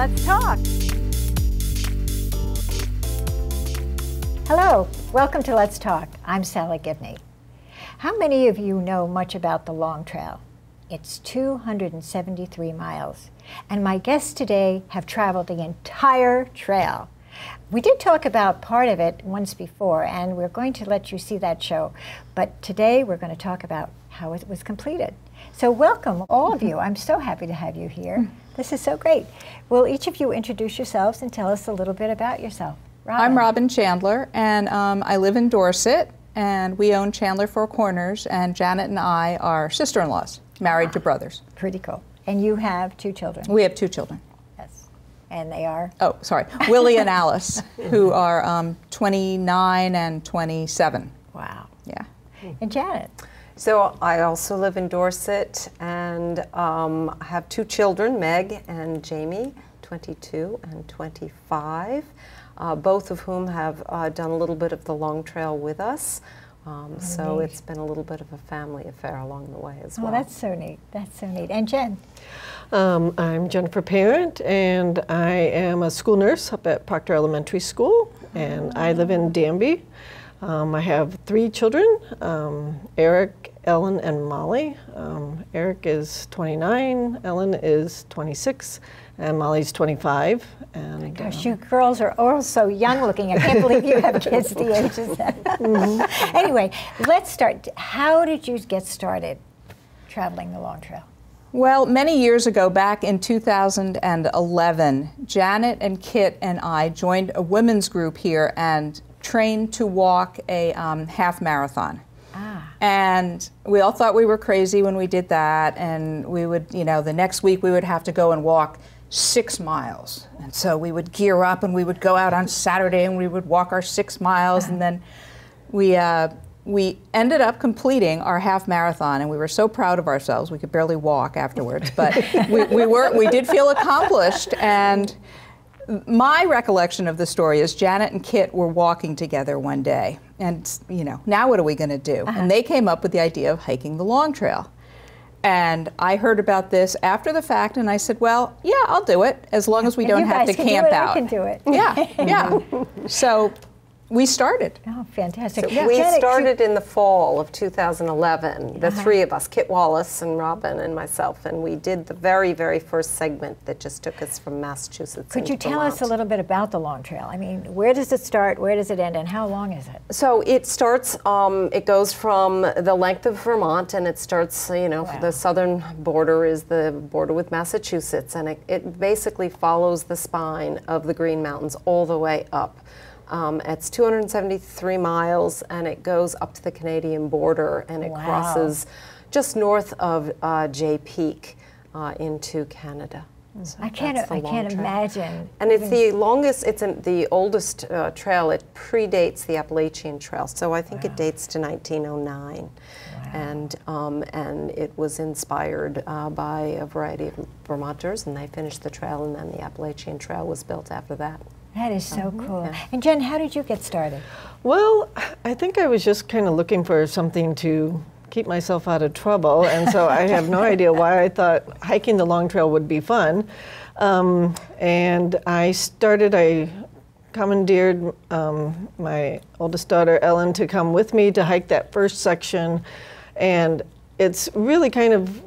Let's talk. Hello, welcome to Let's Talk. I'm Salley Gibney. How many of you know much about the Long Trail? It's 273 miles, and my guests today have traveled the entire trail. We did talk about part of it once before, and we're going to let you see that show. But today we're going to talk about how it was completed. So welcome, all of you. I'm so happy to have you here. This is so great. Will each of you introduce yourselves and tell us a little bit about yourself? Robin. I'm Robin Chandler, and I live in Dorset, and we own Chandler Four Corners, and Janet and I are sister-in-laws, married to brothers. Pretty cool. And you have two children? We have two children. Yes. And they are? Oh, sorry. Willie and Alice, who are 29 and 27. Wow. Yeah. And Janet? So I also live in Dorset and have two children, Meg and Jamie, 22 and 25, both of whom have done a little bit of the Long Trail with us. So it's been a little bit of a family affair along the way as well. Oh, that's so neat. That's so neat. And Jen? I'm Jennifer Parent, and I am a school nurse up at Proctor Elementary School, and I live in Danby. I have three children, Eric, Ellen, and Molly. Eric is 29, Ellen is 26, and Molly's 25. And gosh, you girls are all so young looking. I can't believe you have kids the age of that. Anyway, let's start. How did you get started traveling the Long Trail? Well, many years ago, back in 2011, Janet and Kit and I joined a women's group here and trained to walk a half marathon. And we all thought we were crazy when we did that, and we would, you know, the next week we would have to go and walk 6 miles. And so we would gear up and we would go out on Saturday and we would walk our 6 miles, and then we ended up completing our half marathon, and we were so proud of ourselves. We could barely walk afterwards, but we did feel accomplished. And my recollection of the story is Janet and Kit were walking together one day, and you know, now what are we going to do? And they came up with the idea of hiking the Long Trail. And I heard about this after the fact, and I said, well, yeah, I'll do it, as long as we don't have to camp out. I can do it. Yeah, yeah. So we started. Oh, fantastic. So we started in the fall of 2011, the three of us, Kit Wallace and Robin and myself, and we did the very, very first segment that just took us from Massachusetts. Could you tell us a little bit about the Long Trail? I mean, where does it start, where does it end, and how long is it? So it starts, it goes from the length of Vermont, and it starts, you know, the southern border is the border with Massachusetts, and it basically follows the spine of the Green Mountains all the way up. It's 273 miles, and it goes up to the Canadian border, and it crosses just north of Jay Peak into Canada. So I can't imagine. And it's the longest, it's the oldest trail. It predates the Appalachian Trail, so I think it dates to 1909. And it was inspired by a variety of Vermonters, and they finished the trail, and then the Appalachian Trail was built after that. That is so cool. Yeah. And Jen, how did you get started? Well, I think I was just kind of looking for something to keep myself out of trouble, and so I have no idea why I thought hiking the Long Trail would be fun. And I commandeered my oldest daughter, Ellen, to come with me to hike that first section, and it's really kind of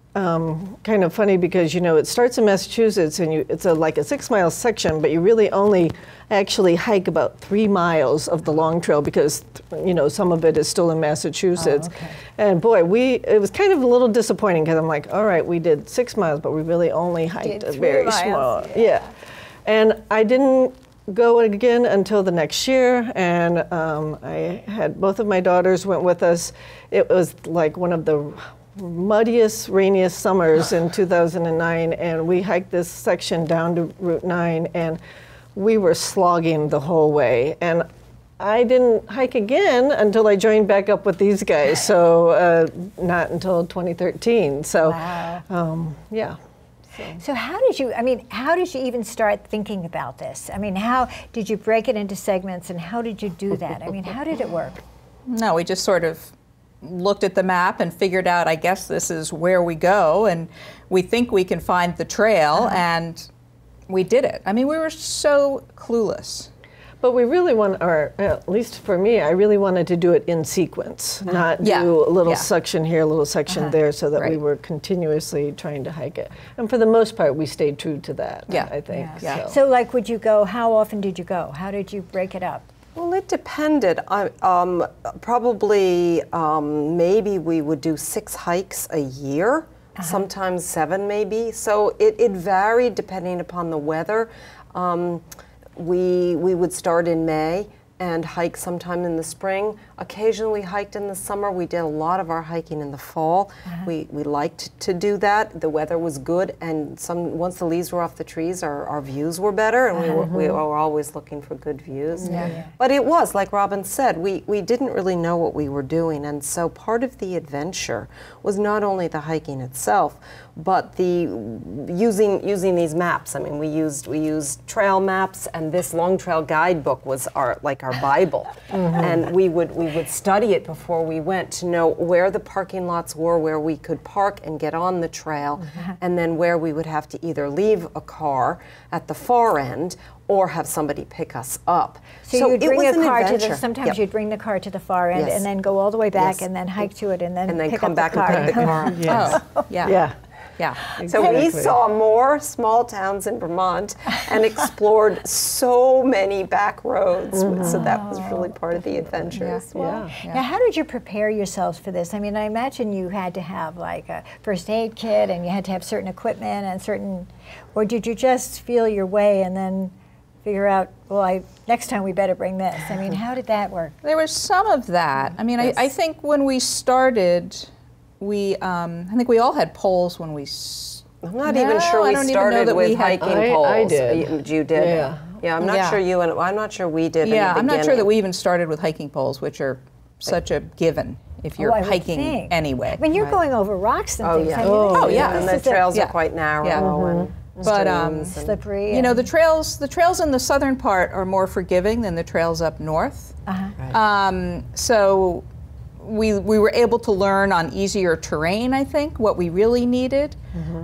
funny because, you know, it starts in Massachusetts, and it's like a 6 mile section, but you really only actually hike about 3 miles of the Long Trail because, you know, some of it is still in Massachusetts. Oh, okay. And boy, it was kind of a little disappointing because I'm like, all right, we did 6 miles, but we really only hiked a very small. Yeah. And I didn't go again until the next year, and I had both of my daughters went with us. It was like one of the muddiest, rainiest summers in 2009, and we hiked this section down to Route 9, and we were slogging the whole way. And I didn't hike again until I joined back up with these guys, so not until 2013. So, yeah. So how did you even start thinking about this? I mean, how did you break it into segments, and how did you do that? I mean, how did it work? No, we just sort of looked at the map and figured out, I guess this is where we go, and we think we can find the trail, and we did it. I mean, we were so clueless. But we really want, or at least for me, I really wanted to do it in sequence, not do a little section here, a little section there, so that we were continuously trying to hike it. And for the most part, we stayed true to that, I think. Yeah. So like, would you go, how often did you go? How did you break it up? Well, it depended. Probably, maybe we would do 6 hikes a year, sometimes 7 maybe. So it varied depending upon the weather. We would start in May and hike sometime in the spring. Occasionally we hiked in the summer. We did a lot of our hiking in the fall. We liked to do that. The weather was good, and once the leaves were off the trees, our views were better, and we were always looking for good views. But it was, like Robin said, we didn't really know what we were doing, and so part of the adventure was not only the hiking itself, but the using these maps. I mean, we used trail maps, and this Long Trail guidebook was our Bible, and we would study it before we went to know where the parking lots were, where we could park and get on the trail, and then where we would have to either leave a car at the far end or have somebody pick us up. So you'd bring a car to the, sometimes you'd bring the car to the far end and then go all the way back and then hike to it and then pick come up back the car. and pick the car. Yeah. So we saw more small towns in Vermont and explored so many back roads. So that was really part of the adventure as well. Now, how did you prepare yourselves for this? I mean, I imagine you had to have like a first aid kit and you had to have certain equipment and certain, or did you just feel your way and then figure out, well, next time we better bring this? I mean, how did that work? There was some of that. I mean, I think when we started, I think we all had poles when we. I'm not even sure we started with hiking poles. I did. You did. Yeah. I'm not sure you and I'm not sure we did. Yeah, I'm not sure that we even started with hiking poles, which are such a given if you're hiking anyway. I mean, you're going over rocks and things. Yeah. And the trails are quite narrow and but slippery. You know, the trails in the southern part are more forgiving than the trails up north. So we were able to learn on easier terrain, I think, what we really needed.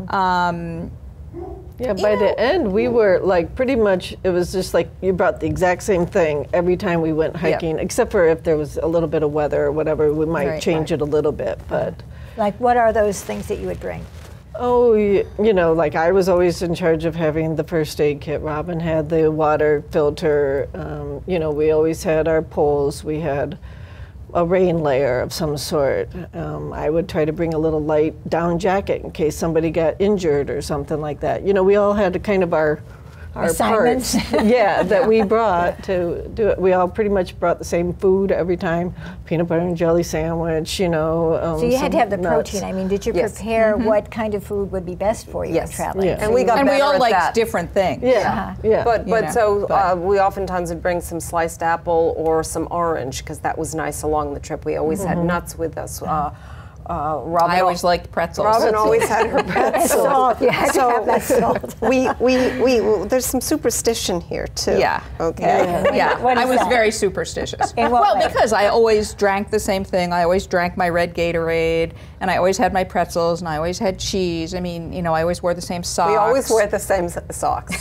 Yeah, by the end, we were like pretty much, it was just like you brought the exact same thing every time we went hiking, except for if there was a little bit of weather or whatever, we might change it a little bit. But like, what are those things that you would bring? Oh, you know, like I was always in charge of having the first aid kit. Robin had the water filter. You know, we always had our poles. We had a rain layer of some sort. I would try to bring a little light down jacket in case somebody got injured or something like that. You know, we all had kind of our assignments. Parts, that we brought to do it. We all pretty much brought the same food every time, peanut butter and jelly sandwich, you know. So you had to have the protein. I mean, did you prepare what kind of food would be best for you in traveling? And we got better we all at liked that. different things. But we oftentimes would bring some sliced apple or some orange because that was nice along the trip. We always had nuts with us. Robin I always liked pretzels. Robin always had her pretzels. Salt. You had to have that salt. There's some superstition here too. Yeah. Okay. I was very superstitious. Well, because I always drank the same thing. I always drank my red Gatorade, and I always had my pretzels, and I always had cheese. I mean, you know, I always wore the same socks. We always wear the same socks.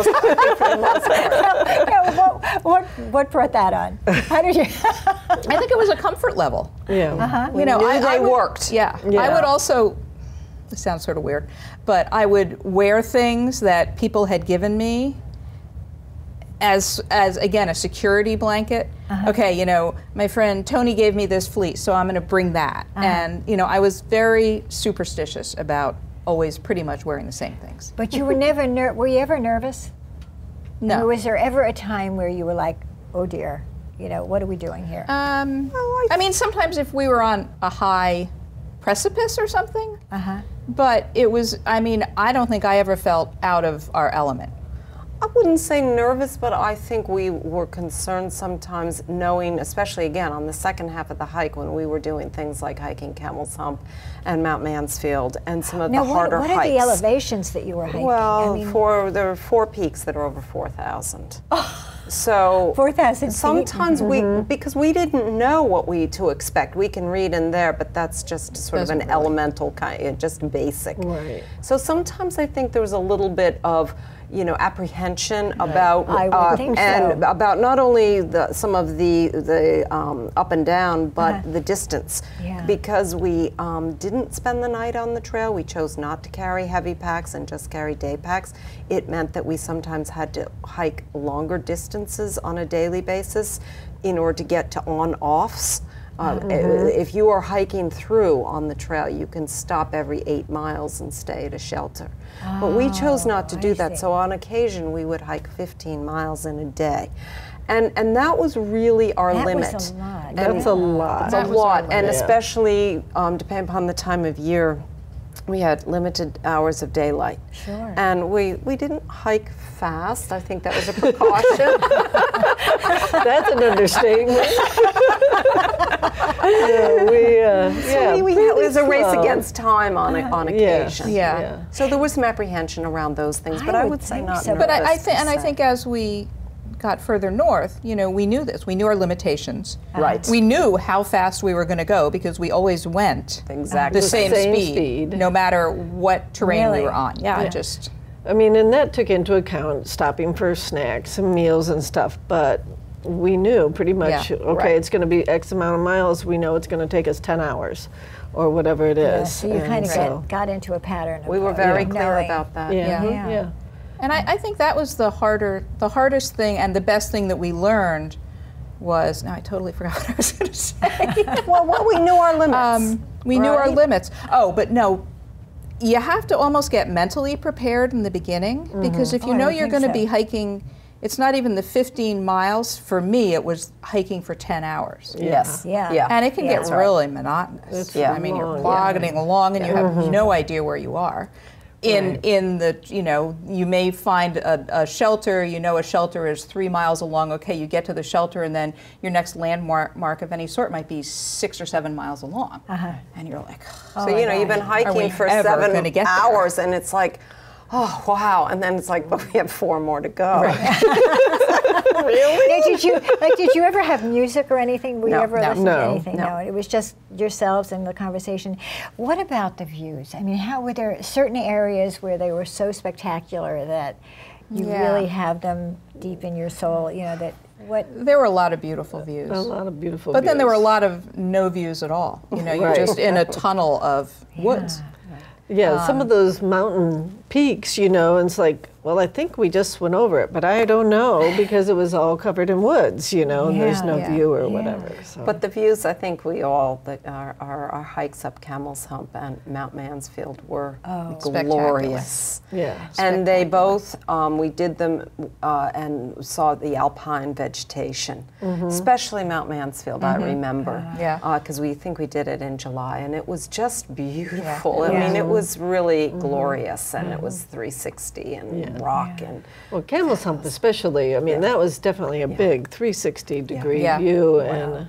What brought that on? How did you? I think it was a comfort level. Yeah. You know, they worked. Yeah. I would also, this sounds sort of weird, but I would wear things that people had given me as again, a security blanket. Okay, you know, my friend Tony gave me this fleece, so I'm going to bring that. And, you know, I was very superstitious about always pretty much wearing the same things. But you were never, were you ever nervous? No. Or was there ever a time where you were like, oh dear, you know, what are we doing here? I mean, sometimes if we were on a high precipice or something, but it was, I mean, I don't think I ever felt out of our element. I wouldn't say nervous, but I think we were concerned sometimes knowing, especially again on the second half of the hike when we were doing things like hiking Camel's Hump and Mount Mansfield and some of the harder hikes. What are the elevations that you were hiking? Well, I mean, there are 4 peaks that are over 4,000. So 4,000 sometimes because we didn't know what to expect. We can read in there, but that's just sort of an elemental kind, just basic. Right. So sometimes I think there was a little bit of, apprehension about I would think and so. about not only some of the up and down, but the distance. Yeah. Because we didn't spend the night on the trail, we chose not to carry heavy packs and just carry day packs. It meant that we sometimes had to hike longer distances on a daily basis in order to get to on-offs. If you are hiking through on the trail, you can stop every 8 miles and stay at a shelter. But we chose not to do that, so on occasion we would hike 15 miles in a day. And that was really our limit. That was a lot. That's a lot. It's a lot, and especially depending upon the time of year, we had limited hours of daylight. Sure. And we didn't hike fast. I think that was a precaution. That's an understatement. It was a race against time on occasion. Yeah. So there was some apprehension around those things, but I would say not so. nervous. But I to think as we got further north, we knew this. We knew our limitations. Right. We knew how fast we were going to go because we always went Exactly. the same Same speed, speed. no matter what terrain Really? we were on. Yeah, just. I mean, and that took into account stopping for snacks and meals and stuff, but we knew pretty much, Yeah, okay, right. it's going to be X amount of miles. We know it's going to take us 10 hours or whatever it is. Yeah, so you And kind of so- got into a pattern. Of we were very clear knowing. about that. Yeah. Yeah. Yeah. And I think that was the hardest thing and the best thing that we learned was, now I totally forgot what I was going to say. Well, we knew our limits. We knew our right? limits. Oh, but no, you have to almost get mentally prepared in the beginning because if you I know would you're think going to so. be hiking, it's not even the 15 miles. For me, it was hiking for 10 hours. Yes. Yeah. Yeah. And it can Yeah. get really monotonous. It's I mean, you're long, plodding along and you have no idea where you are. In the, you may find a shelter, a shelter is 3 miles along, okay, you get to the shelter and then your next landmark of any sort might be 6 or 7 miles along. And you're like, So, you've been Are hiking we for ever 7 gonna get there? hours, and it's like, oh, wow. And then it's like, but we have 4 more to go. Now, did you ever have music or anything? Were you No. ever No. listening No. to anything? No. It was just yourselves and the conversation. What about the views? I mean, how were there certain areas where they were so spectacular that you Yeah. really have them deep in your soul? There were a lot of beautiful views. A lot of beautiful But then there were a views. lot of no views at all. You're Right. just in a tunnel of woods. Yeah, some of those mountain peaks, and it's like, well, I think we just went over it, but I don't know because it was all covered in woods, and there's no Yeah. view or whatever. So. But the views, I think we all, our hikes up Camel's Hump and Mount Mansfield were glorious. yeah, And they both, we did them and saw the alpine vegetation, especially Mount Mansfield, I remember. Yeah. Because we think we did it in July, and it was just beautiful. Yeah. I mean, it was really glorious, and it was 360 and rock. And well, Camel's Hump especially, I mean, that was definitely a big 360-degree Yeah. view. And,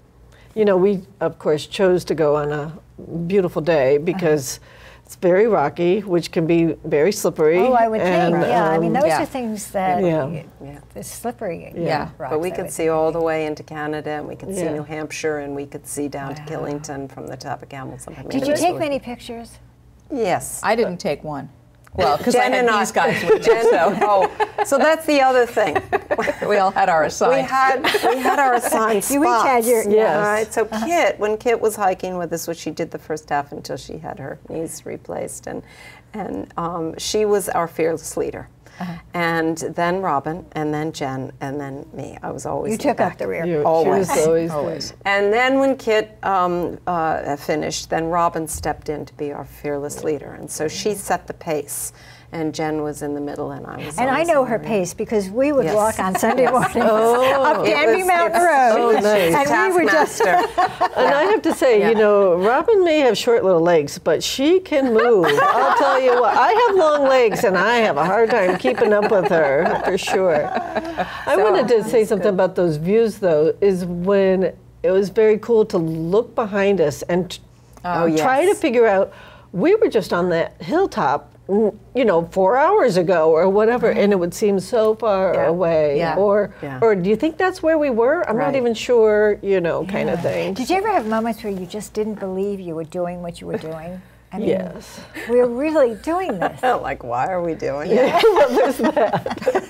we, of course, chose to go on a beautiful day because it's very rocky, which can be very slippery. Oh, I would and, think. Yeah, I mean, those yeah. are things that it's slippery. Yeah. rocks, But we I could would see all the way into Canada, and we could see Yeah. New Hampshire, and we could see down to Killington from the top of Camel's Hump. I mean, Did it you was take really- many pictures? Yes. I didn't take one. Well, because I Jen had and these guys with me, so so that's the other thing. we all had our We assigned. had our assigned spots. You each had your- Yes. All right. So when Kit was hiking with us, which she did the first half until she had her knees replaced, and she was our fearless leader. And then Robin, and then Jen, and then me. I was always You in took back. up the rear. She Always. was always. And then when Kit finished, then Robin stepped in to be our fearless leader. And so she set the pace. And Jen was in the middle, and I was And I always know in her the pace because we would Yes. walk on Sunday mornings Oh. up It Canby was- Mountain it's- Road. Oh, nice. And we were just Taskmaster. And I have to say, Robin may have short little legs, but she can move. I'll tell you what, I have long legs, and I have a hard time keeping up with her, for sure. I wanted to say something about those views, though, is when it was very cool to look behind us and try to yes. figure out, we were just on that hilltop, 4 hours ago or whatever, and it would seem so far Yeah. away. Yeah. Or do you think that's where we were? I'm not Right. even sure, kind of thing. Did you ever have moments where you just didn't believe you were doing what you were doing? I mean, Yes. we're really doing this. Like, why are we doing it?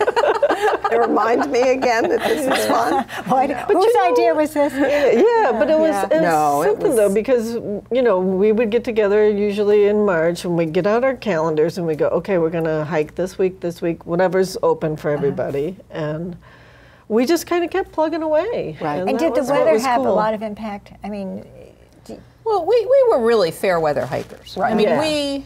It reminds me again that this is fun. Whose idea was this? Yeah, but it was, something though, because we would get together usually in March and we'd get out our calendars and we go, okay, we're going to hike this week, whatever's open for everybody, and we just kind of kept plugging away. Right. And did the weather have a lot of impact? I mean, well, we were really fair weather hikers. Right. I mean,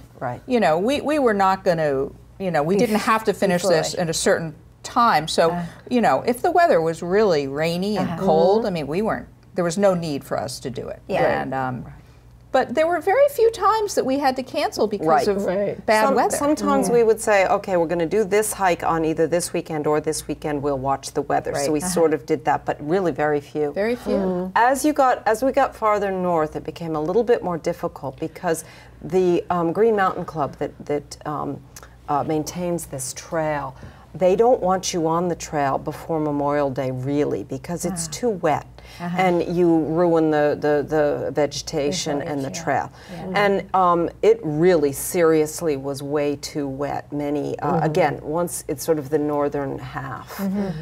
Yeah. we were not going to, we didn't have to finish this at a certain time. So, if the weather was really rainy and cold, I mean, there was no need for us to do it. Yeah. And, but there were very few times that we had to cancel because of bad weather. Sometimes we would say, okay, we're going to do this hike on either this weekend or this weekend we'll watch the weather. So we sort of did that, but really very few. Very few. As we got farther north, it became a little bit more difficult because the Green Mountain Club that maintains this trail, they don't want you on the trail before Memorial Day, really, because it's too wet. And you ruin the vegetation and the trail. Yeah. And it really seriously was way too wet. Again, once it's sort of the northern half.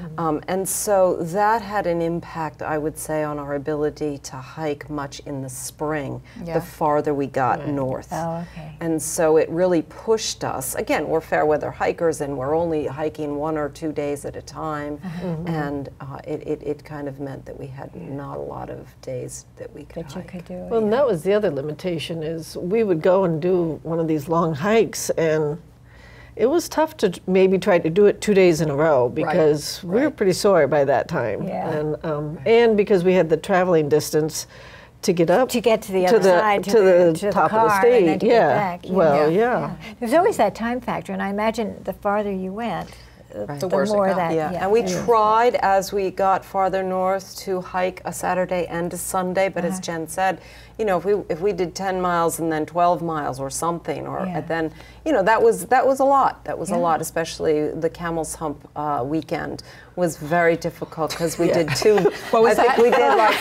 And so that had an impact, I would say, on our ability to hike much in the spring, the farther we got north. Oh, okay. And so it really pushed us. Again, we're fair weather hikers and we're only hiking 1 or 2 days at a time. And it kind of meant that we had not a lot of days that we could hike. Well, and that was the other limitation, is we would go and do one of these long hikes, and it was tough to maybe try to do it 2 days in a row because we were pretty sore by that time. Yeah. And because we had the traveling distance to get up to get to the other side, to the top of the state. And then to get back. Well, There's always that time factor, and I imagine the farther you went, the worse more it got. that. And we tried, as we got farther north, to hike a Saturday and a Sunday, but as Jen said, if we did 10 miles and then 12 miles or something, or then that was a lot. That was a lot, especially the Camel's Hump weekend was very difficult because we did I think we did like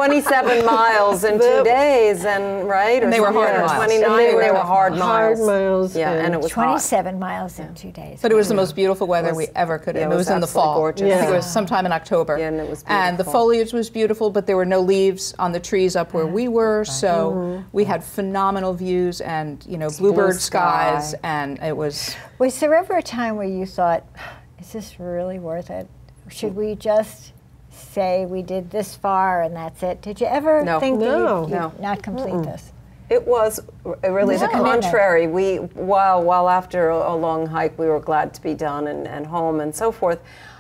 27 miles in 2 days, and And they were hard miles. 29, they were hard miles. Hard miles. Yeah, and it was 27 miles in 2 days. But it was the most beautiful weather we ever could have. Yeah, It was in the fall. gorgeous. I think it was sometime in October. Yeah, and it was beautiful. And the foliage was beautiful, but there were no leaves on the trees up where we were, so we had phenomenal views and bluebird skies, and it was. Was there ever a time where you thought, is this really worth it? Should we just say we did this far and that's it? Did you ever think that you'd not complete this? It was really the contrary. While after a long hike, we were glad to be done and home and so forth.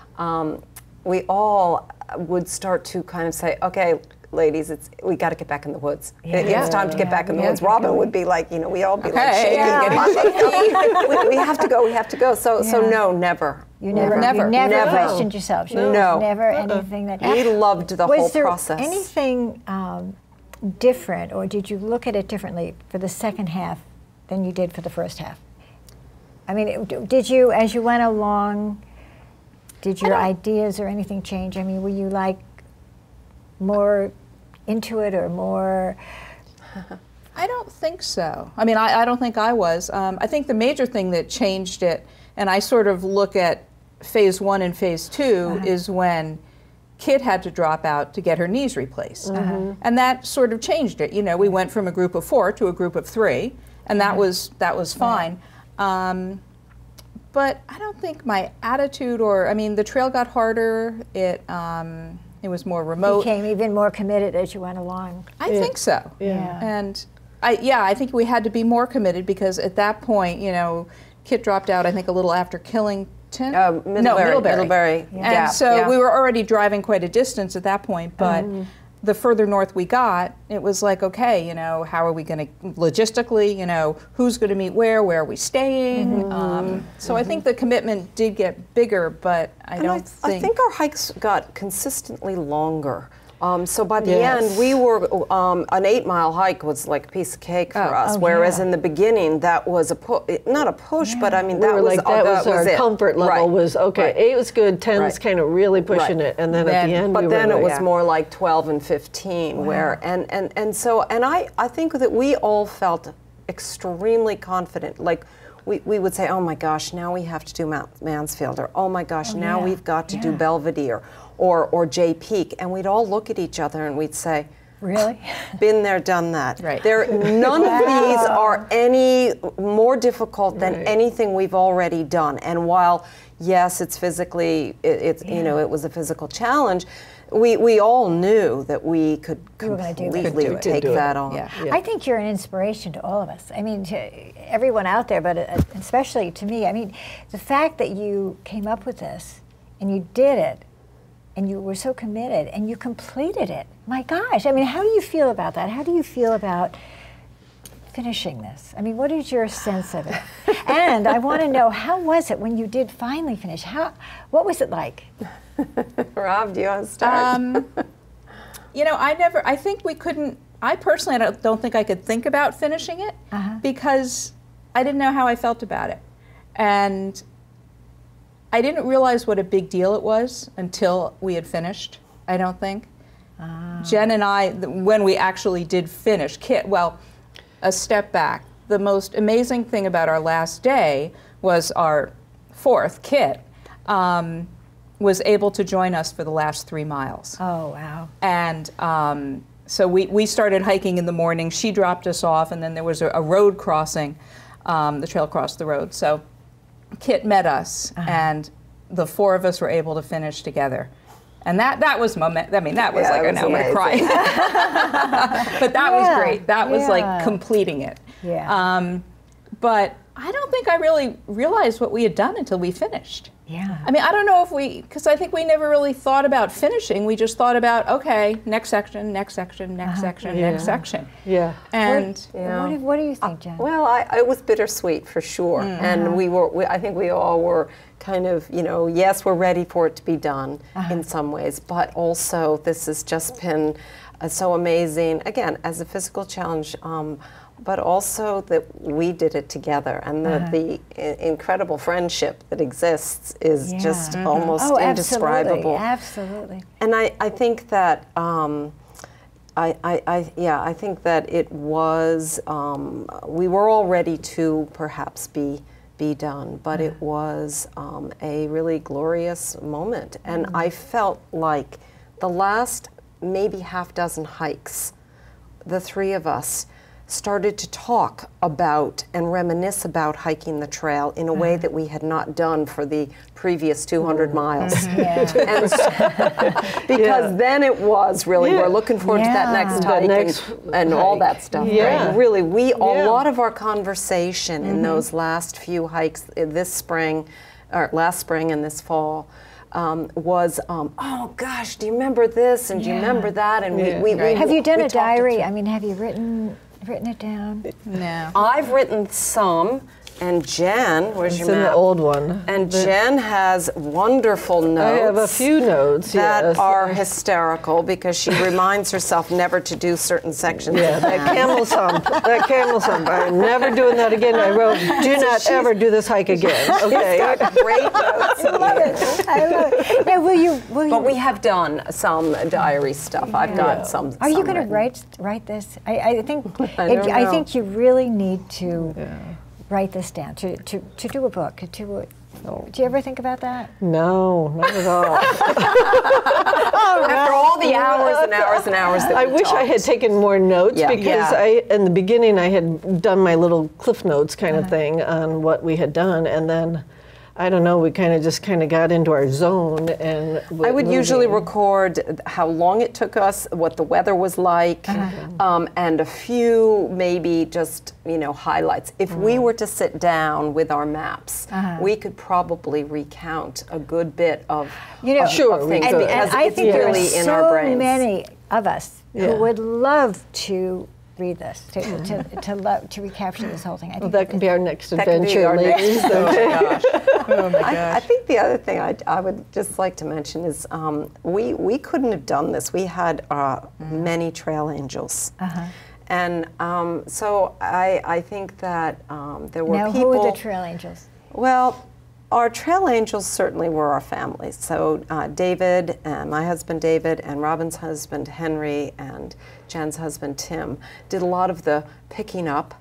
We all would start to kind of say, okay, ladies, we got to get back in the woods. It's time to get back in the woods. Robin would be like, we all be like shaking. We have to go. So no, never. You never questioned yourself. There was never anything that. We loved the whole process. Was there anything different, or did you look at it differently for the second half than you did for the first half? I mean, did you, as you went along, did your ideas or anything change? I mean, were you like more into it or more? I don't think so. I mean, I don't think I was. I think the major thing that changed it, and I sort of look at phase 1 and phase 2, is when Kit had to drop out to get her knees replaced. And that sort of changed it. We went from a group of 4 to a group of 3, and that was fine. But I don't think my attitude, the trail got harder. It was more remote. You became even more committed as you went along. I think so. Yeah. And I think we had to be more committed because at that point, Kit dropped out, I think, a little after Killington. Middlebury. And so we were already driving quite a distance at that point, but the further north we got, it was like, okay, how are we going to, logistically, who's going to meet where are we staying? So I think the commitment did get bigger, but I think our hikes got consistently longer. So by the end, we were, an 8-mile hike was like a piece of cake for us, whereas in the beginning, that was not a push, but that was our it. comfort level was, okay, 8 was good, 10 was kind of really pushing it, and then at the end, but then it was more like 12 and 15, where, and I think that we all felt extremely confident. Like, we would say, oh my gosh, now we have to do Mansfield, or oh my gosh, now we've got to do Belvedere, or Jay Peak, and we'd all look at each other and we'd say, really? Been there, done that. Right. None of these are any more difficult than anything we've already done. And while, yes, it's physically, you know, it was a physical challenge, we all knew that we could completely take that on. Yeah. I think you're an inspiration to all of us. I mean, to everyone out there, but especially to me. I mean, the fact that you came up with this and you did it, and you were so committed, and you completed it. My gosh, I mean, how do you feel about that? How do you feel about finishing this? I mean, what is your sense of it? And I want to know, how was it when you did finally finish? What was it like? Rob, do you want to start? You know, I think we couldn't, I personally don't think I could think about finishing it because I didn't know how I felt about it. And I didn't realize what a big deal it was until we had finished, I don't think. Jen and I, when we actually did finish, Kit, well, a step back. The most amazing thing about our last day was our fourth, Kit, was able to join us for the last 3 miles. Oh, wow. And so we started hiking in the morning. She dropped us off, and then there was a road crossing. The trail crossed the road. So Kit met us, and the 4 of us were able to finish together. And that was moment. I mean, that was like, I'm going to cry. But that was great. That was like completing it. Yeah. But I don't think I really realized what we had done until we finished. Yeah. I mean, I don't know if because I think we never really thought about finishing. We just thought about, okay, next section, next section, next section, next section. Yeah. And what do you think, Jen? Well, it was bittersweet for sure. And I think we all were kind of, you know, yes, we're ready for it to be done in some ways, but also this has just been so amazing, again, as a physical challenge, but also that we did it together, and the incredible friendship that exists is just almost indescribable. Absolutely. And I think that I think that it was we were all ready to perhaps be done, but it was a really glorious moment, and I felt like the last maybe half dozen hikes, the 3 of us started to talk about and reminisce about hiking the trail in a way that we had not done for the previous 200 miles. And because then it was really, we're looking forward to that next hike and all that stuff. Right? Really, a lot of our conversation in those last few hikes this spring, or last spring and this fall, was, oh gosh, do you remember this, and do you remember that? And we have you done a diary? I mean, have you written it down? No. I've written some, and Jen, where's your map? It's in the old one. And Jen has wonderful notes. I have a few notes, that are hysterical because she reminds herself never to do certain sections. Yeah, that camel hump. I'm never doing that again. I wrote, do not ever do this hike again. Okay. She's got great notes. I love it. I love it. Now, will you? But we have done some diary stuff. I've got some. Are you going to write this? I think you really need to write this down to do a book. Do you ever think about that? No, not at all. After all the hours and hours and hours that I wish I had taken more notes because in the beginning I had done my little cliff notes kind of thing on what we had done, and then I don't know, we kind of got into our zone, and I would usually record how long it took us, what the weather was like, and a few maybe just highlights. If we were to sit down with our maps, we could probably recount a good bit of things because I it's think really there are in our brains. so many of us who would love to read this, to recapture this whole thing. I think that could be our next adventure, ladies. Oh my gosh. I think the other thing I would just like to mention is we couldn't have done this. We had many trail angels. And so I think that there were people. Who were the trail angels? Well, our trail angels certainly were our family. So David, and my husband David, and Robin's husband Henry, and Jen's husband Tim did a lot of the picking up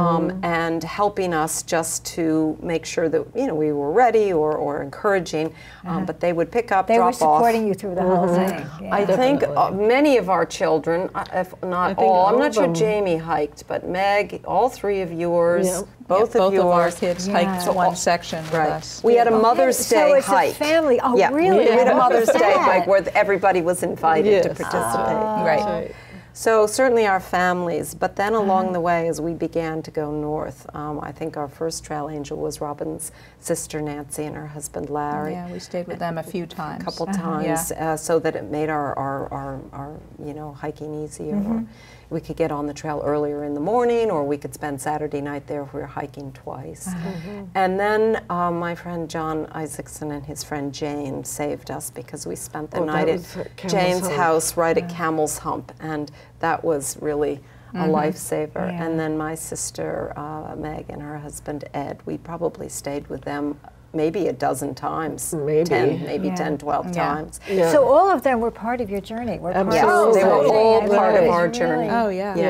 and helping us just to make sure that we were ready or encouraging. But they would pick up, drop off. They were supporting you through the whole thing. Yeah. I think many of our children, if not all, I'm not sure Jamie hiked, but Meg, all three of yours, both of our kids hiked one section with us. We had a Mother's Day hike. A family. Oh, really? We had a Mother's Day hike where everybody was invited to participate. Right. So certainly our families, but then along the way as we began to go north, I think our first trail angel was Robin's sister Nancy and her husband Larry. Yeah, we stayed with them a few times. A couple times, so that it made our hiking easier. Or we could get on the trail earlier in the morning, or we could spend Saturday night there if we were hiking twice. And then my friend John Isaacson and his friend Jane saved us because we spent the night at Jane's house right at Camel's Hump, and that was really a lifesaver. And then my sister Meg and her husband Ed, we probably stayed with them maybe a dozen times, 10, 12 times. Yeah. So all of them were part of your journey. They were all part of our journey. Oh,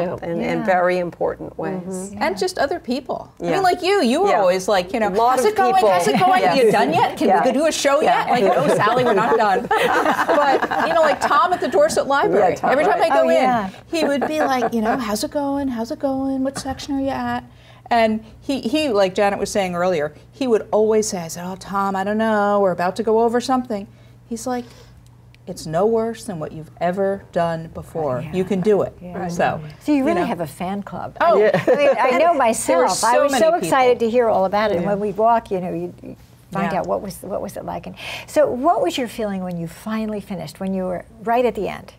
in very important ways. And just other people. I mean, like you were always like, how's it going? people. How's it going? Are you done yet? Can we do a show yet? Like, no, Sally, we're not done. But, like Tom at the Dorset Library. Every time I go in, he would be like, how's it going? How's it going? What section are you at? And he, like Janet was saying earlier, he would always say, I said, oh, Tom, I don't know, we're about to go over something. He's like, it's no worse than what you've ever done before. You can do it. So you really have a fan club. Oh, I mean, I know myself. I was so excited to hear all about it. And when we walk, you find out what was it like. And so what was your feeling when you finally finished, when you were right at the end?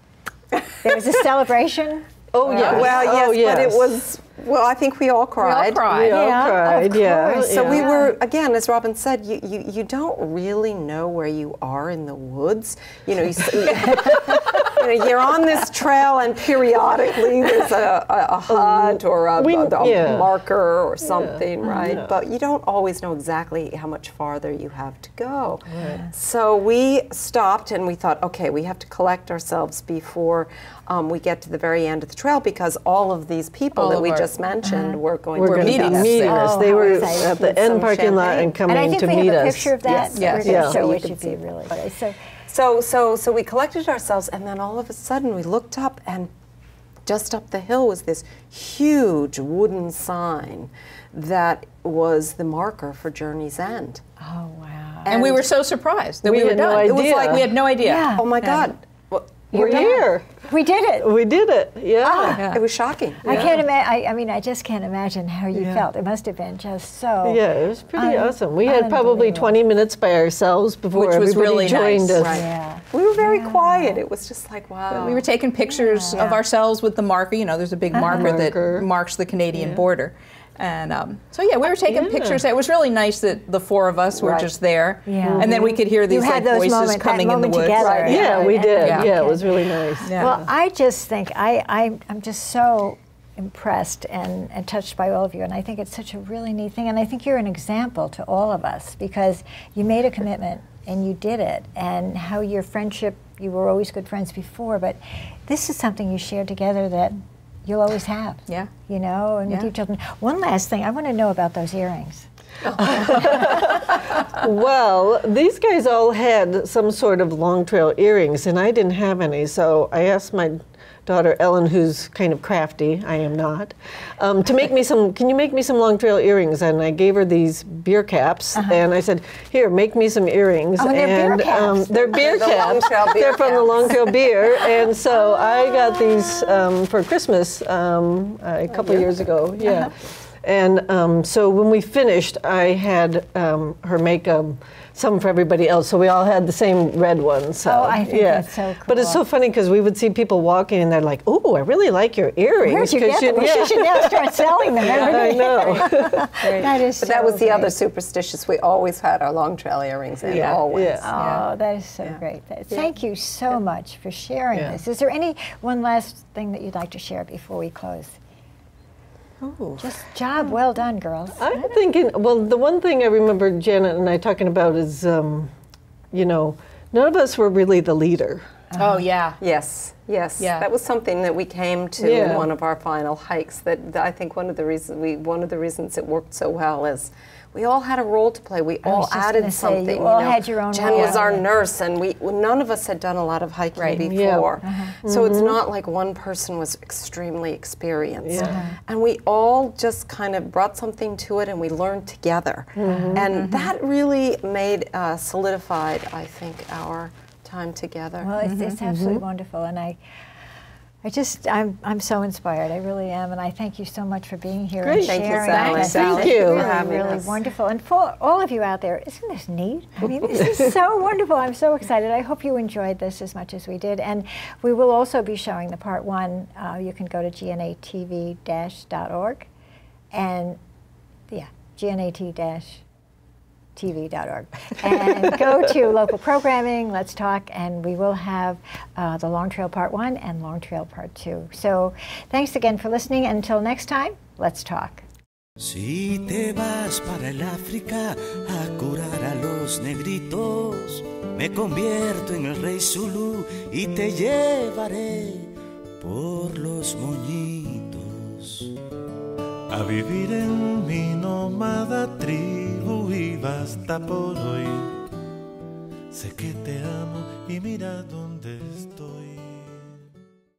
There was a celebration? Oh, yeah. Well, yes, but it was... Well, I think we all cried. We all cried, So we were, again, as Robin said, you don't really know where you are in the woods. You're on this trail, and periodically there's a hut or a marker or something, right? But you don't always know exactly how much farther you have to go. So we stopped and we thought, okay, we have to collect ourselves before we get to the very end of the trail, because all of these people that we just mentioned were going to meet us. They were at the end parking lot and coming to meet us. And I think we have a picture of that. Yes. So it should be really funny. So we collected ourselves, and then all of a sudden we looked up, and just up the hill was this huge wooden sign that was the marker for Journey's End. Oh, wow. And we were so surprised that we were done. It was like we had no idea. Yeah. Oh, my God. We're here. We did it. We did it. It was shocking. I can't imagine. I mean, I just can't imagine how you felt. It must have been just so. Yeah, it was pretty awesome. We had probably 20 minutes by ourselves before everybody joined us. Right. Yeah. We were very quiet. It was just like, wow. We were taking pictures of ourselves with the marker. There's a big marker that marks the Canadian border. And we were taking pictures. It was really nice that the four of us were just there. Yeah. And then we could hear these voices coming in the woods. Together, Yeah, we did. Yeah, it was really nice. Yeah. Well, I just think I'm just so impressed and touched by all of you. And I think it's such a really neat thing. And I think you're an example to all of us, because you made a commitment and you did it. And how your friendship, you were always good friends before, but this is something you shared together that you'll always have. Yeah. And with your children. One last thing, I want to know about those earrings. Well, these guys all had some sort of long trail earrings, and I didn't have any, so I asked my daughter Ellen, who's kind of crafty, I am not, to make me some, can you make me some long trail earrings? And I gave her these beer caps, and I said, here, make me some earrings. Oh, they're beer caps. They're beer caps. They're from the Long Trail Beer. And so I got these for Christmas a couple years ago. Yeah. And so when we finished, I had her make some for everybody else, so we all had the same red ones. So, I think that's so cool. But it's so funny because we would see people walking and they're like, "Oh, I really like your earrings." Where'd you get them? We should now start selling them. I know. That is. But that was the other superstitious. We always had our long trail earrings in, always. Yeah. Oh, that is so great. Thank you so much for sharing this. Is there one last thing that you'd like to share before we close? Oh. Just job well done, girls. I'm thinking, well, the one thing I remember Janet and I talking about is, none of us were really the leader. Oh, yeah. Yes, yes. Yeah. That was something that we came to in one of our final hikes. That I think one of the reasons it worked so well is we all had a role to play. We all added something. You all had your own Jen role. was our nurse, and none of us had done a lot of hiking before. So it's not like one person was extremely experienced. And we all just kind of brought something to it, and we learned together. And that really made solidified, I think, our time together. Well, it's absolutely wonderful, and I'm so inspired. I really am, and I thank you so much for being here and Thank you, sharing. Sally. Thank It's you. really, really wonderful. And for all of you out there, isn't this neat? I mean, this is so wonderful. I'm so excited. I hope you enjoyed this as much as we did. And we will also be showing the part 1. You can go to gnatv-.org, and gnat-tv.org, and go to local programming, Let's Talk, and we will have the Long Trail Part 1 and Long Trail Part 2. So thanks again for listening. Until next time, let's talk. Si te vas para el África a curar a los negritos, me convierto en el rey Zulu y te llevaré por los moñitos. A vivir en mi nómada tribu y basta por hoy. Sé que te amo y mira dónde estoy.